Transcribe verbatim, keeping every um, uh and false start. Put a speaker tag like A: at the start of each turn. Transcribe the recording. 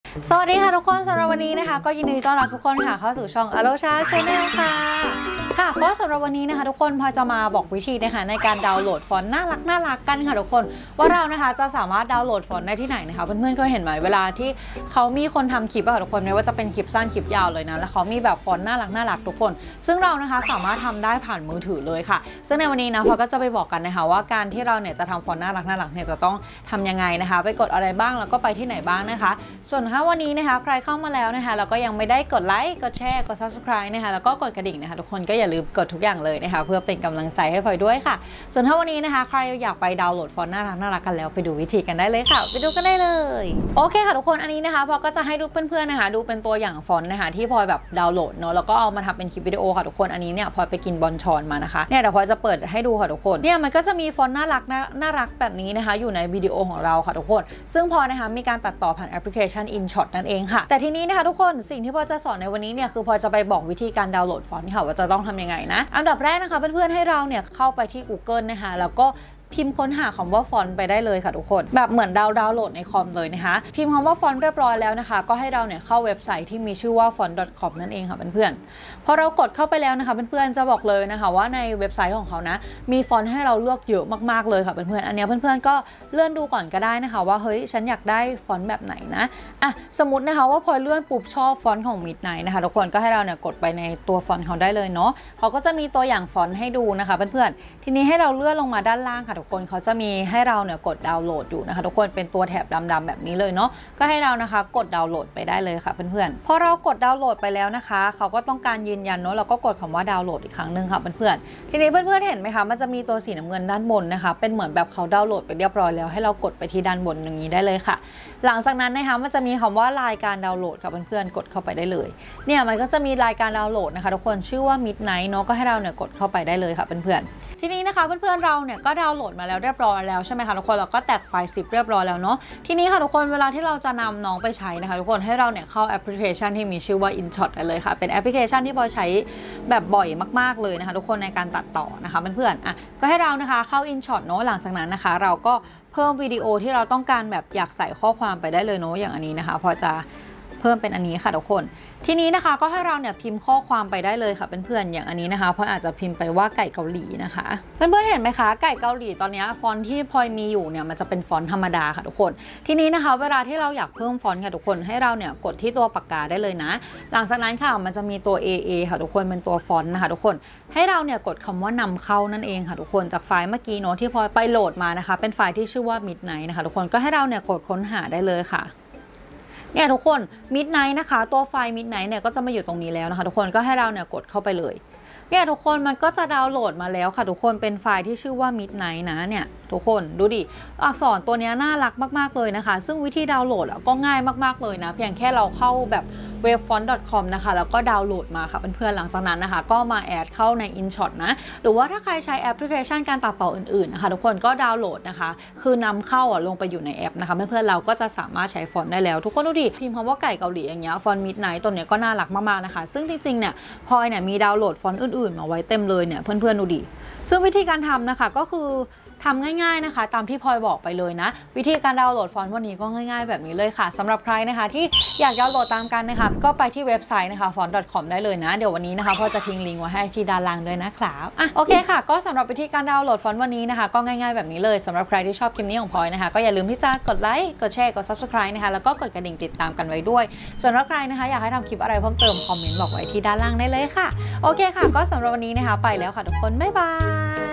A: สวัสดีค่ะทุกคนสำหรับวันนี้นะคะก็ยินดีต้อนรับทุกคนค่ะเข้าสู่ช่อง Alocha Channel ค่ะค่ะก็สำหรับวันนี้นะคะทุกคนพอจะมาบอกวิธีนะคะในการดาวน์โหลดฟอนต์น่ารักน่ารักกันค่ะทุกคนว่าเรานะคะจะสามารถดาวน์โหลดฟอนต์ได้ที่ไหนนะคะเพื่อนๆเคยเห็นไหมเวลาที่เขามีคนทำคลิปอะค่ะทุกคนไม่ว่าจะเป็นคลิปสั้นคลิปยาวเลยนะแล้วเขามีแบบฟอนต์น่ารักน่ารักทุกคนซึ่งเรานะคะสามารถทำได้ผ่านมือถือเลยค่ะซึ่งในวันนี้นะพอก็จะไปบอกกันนะคะว่าการที่เราเนี่ยจะทำฟอนต์น่ารักน่ารักเนี่ยจะต้องทำยังไงนะคะไปกดอะไรบ้างแล้วก็ไปที่ไหนบ้างนะคะส่วนถ้าวันนี้นะคะใครเข้ามาแล้วนะคะแล้วก็ยังไม่ได้กดไลค์กดแชร์กด ซับสไครบ์ นะคะแล้วก็กดกระดิ่งนะคะทุกคนก็อย่าลืมกดทุกอย่างเลยนะคะเพื่อเป็นกำลังใจให้พลอยด้วยค่ะส่วนถ้าวันนี้นะคะใครอยากไปดาวน์โหลดฟอนต์น่ารักน่ารักกันแล้วไปดูวิธีกันได้เลยค่ะไปดูกันได้เลยโอเคค่ะทุกคนอันนี้นะคะพอก็จะให้ดูเพื่อนๆนะคะดูเป็นตัวอย่างฟอนต์นะคะที่พลอยแบบดาวน์โหลดเนาะแล้วก็เอามาทำเป็นคลิปวิดีโอค่ะทุกคนอันนี้เนี่ยพลอยไปกินบอนชอนมานะคะเนี่ยเดี๋ยวพลอยจะเปิดให้ดูค่ะทุกคนเนี่ยมันก็จะมีฟอนต์น่ารักน่ารักแบบนี้นะคะอยู่ในวิดีโอของเราค่ะทุกคนซึ่งพลอยนะคะมีการตัดต่อผ่านแอปพลิเคชัน InShot นั่นเองค่ะแต่ทีนี้นะคะทุกคนสิ่งที่พลอยจะสอนในวันนี้เนี่ยคือพลอยจะไปบอกวิธีการดาวน์โหลดฟอนต์ค่ะว่าจะต้องทำยังไงนะอันดับแรกนะคะเพื่อนๆให้เราเนี่ยเข้าไปที่ Google นะคะแล้วก็พิมพ์ค้นหาคำว่าฟอนต์ไปได้เลยค่ะทุกคนแบบเหมือนดาวน์โหลดในคอมเลยนะคะพิมพ์คำว่าฟอนต์เรียบร้อยแล้วนะคะก็ให้เราเนี่ยเข้าเว็บไซต์ที่มีชื่อว่า ฟอนต์ ดอท คอม นั่นเองค่ะเพื่อนๆพอเรากดเข้าไปแล้วนะคะเพื่อนๆจะบอกเลยนะคะว่าในเว็บไซต์ของเขานะมีฟอนต์ให้เราเลือกเยอะมากๆเลยค่ะเพื่อนๆอันนี้เพื่อนๆก็เลื่อนดูก่อนก็ได้นะคะว่าเฮ้ยฉันอยากได้ฟอนต์แบบไหนนะอ่ะสมมตินะคะว่าพอเลื่อนปุ๊บชอบฟอนต์ของ Midnight นะคะทุกคนก็ให้เราเนี่ยกดไปในตัวฟอนต์เขาได้เลยเนาะเขาก็จะมีตัวอย่างฟอนต์ให้ดูนะคะเพื่อนๆทีนี้ให้เราเลื่อนลงมาด้านล่างค่ะทุกคนเขาจะมีให้เราเนี่ยกดดาวน์โหลดอยู่นะคะทุกคนเป็นตัวแถบดำๆแบบนี้เลยเนาะก็ให้เรานะคะกดดาวน์โหลดไปได้เลยค่ะเพื่อนๆพอเรากดดาวน์โหลดไปแล้วนะคะเขาก็ต้องการยืนยันเนาะเราก็กดคำว่าดาวน์โหลดอีกครั้งหนึ่งค่ะเพื่อนๆทีนี้เพื่อนๆเห็นไหมคะมันจะมีตัวสีน้ำเงินด้านบนนะคะเป็นเหมือนแบบเขาดาวน์โหลดไปเรียบร้อยแล้วให้เรากดไปที่ด้านบนอย่างนี้ได้เลยค่ะหลังจากนั้นนะคะมันจะมีคำว่ารายการดาวน์โหลดค่ะเพื่อนๆกดเข้าไปได้เลยเนี่ยมันก็จะมีรายการดาวน์โหลดนะคะทุกคนชื่อว่า Midnight เนาะก็ให้เราเนี่ยกดเข้าไปได้เลยค่ะเพื่อนๆทีนี้นะคะเพื่อนๆเราเนี่ยก็ดาวน์โหลดมาแล้วเรียบร้อยแล้วใช่ไหมคะทุกคนเราก็แตกไฟล์ ซิป เรียบร้อยแล้วเนาะทีนี้ค่ะทุกคนเวลาที่เราจะนำน้องไปใช้นะคะทุกคนให้เราเนี่ยเข้าแอปพลิเคชันที่มีชื่อว่า InShot ได้เลยค่ะเป็นแอปพลิเคชันที่พอใช้แบบบ่อยมากๆเลยนะคะทุกคนในการตัดต่อนะคะเพื่อนๆอ่ะก็ให้เรานะคะเข้า InShot เนาะหลังจากนั้นนะคะเราก็เพิ่มวิดีโอที่เราต้องการแบบอยากใส่ข้อความไปได้เลยเนาะอย่างอันนี้นะคะพอจะเพิ่มเป็นอันนี้ค่ะทุกคนทีนี้นะคะก็ให้เราเนี่ยพิมพ์ข้อความไปได้เลยค่ะเพื่อนๆอย่างอันนี้นะคะพลอยอาจจะพิมพ์ไปว่าไก่เกาหลีนะคะเพื่อนๆเห็นไหมคะไก่เกาหลีตอนนี้ฟอนต์ที่พลอยมีอยู่เนี่ยมันจะเป็นฟอนต์ธรรมดาค่ะทุกคนทีนี้นะคะเวลาที่เราอยากเพิ่มฟอนต์ค่ะทุกคนให้เราเนี่ยกดที่ตัวปากกาได้เลยนะหลังจากนั้นค่ะมันจะมีตัว เอ เอ ค่ะทุกคนเป็นตัวฟอนต์นะคะทุกคนให้เราเนี่ยกดคำว่านำเข้านั่นเองค่ะทุกคนจากไฟล์เมื่อกี้เนาะที่พลอยไปโหลดมานะคะเป็นไฟล์ที่ชื่อว่า Midnight นะคะทุกคนก็ให้เราเนี่ยกดค้นหาได้เลยค่ะเนี่ยทุกคน Midnight นะคะตัวไฟล์ Midnight เนี่ยก็จะมาอยู่ตรงนี้แล้วนะคะทุกคนก็ให้เราเนี่ยกดเข้าไปเลยเนี่ยทุกคนมันก็จะดาวน์โหลดมาแล้วค่ะทุกคนเป็นไฟล์ที่ชื่อว่า Midnight นะเนี่ยทุกคนดูดิอักษรตัวนี้น่ารักมากๆเลยนะคะซึ่งวิธีดาวน์โหลดก็ง่ายมากๆเลยนะเพียงแค่เราเข้าแบบเว็บ ฟอนต์ ดอท คอม นะคะแล้วก็ดาวน์โหลดมาค่ะเพื่อนๆหลังจากนั้นนะคะก็มาแอดเข้าใน InShot นะหรือว่าถ้าใครใช้แอปพลิเคชันการตัดต่ออื่นๆนะคะทุกคนก็ดาวน์โหลดนะคะคือนำเข้าอ่ะลงไปอยู่ในแอปนะคะเพื่อนๆเราก็จะสามารถใช้ฟอนต์ได้แล้วทุกคนดูดิพิมพ์คำว่าไก่เกาหลีอย่างเงี้ยฟอนต์ Midnight ตัวเนี้ยก็น่ารักมากๆนะคะซึ่งจริงๆเนี่ยพลอยเนี่ยมีดาวน์โหลดฟอนต์อื่นๆมาไว้เต็มเลยเนี่ยเพื่อนๆดูดิซึ่งวิธีการทำนะคะก็คือทำง่ายๆนะคะตามที่พลอยบอกไปเลยนะวิธีการดาวน์โหลดฟอนต์วันนี้ก็ง่ายๆแบบนี้เลยค่ะสำหรับใครนะคะที่อยากดาวน์โหลดตามกันนะคะก็ไปที่เว็บไซต์นะคะ ฟอนต์ ดอท คอม ได้เลยนะเดี๋ยววันนี้นะคะพลอยจะทิ้งลิงก์ไว้ให้ที่ด้านล่างด้วยนะครับอ่ะโอเคค่ะก็สำหรับวิธีการดาวน์โหลดฟอนต์วันนี้นะคะก็ง่ายๆแบบนี้เลยสำหรับใครที่ชอบคลิปนี้ของพลอยนะคะก็อย่าลืมที่จะกดไลค์กดแชร์กด ซับสไครบ์ นะคะแล้วก็กดกระดิ่งติดตามกันไว้ด้วยส่วนถ้าใครนะคะอยากให้ทำคลิปอะไรเพิ่มเติมคอมเมนต์บอกไว้ที่ด้านล่างได้เลยค่ะโอเคค่ะก็สำหรับวันนี้นะคะไปแล้วค่ะทุกคนบ๊ายบาย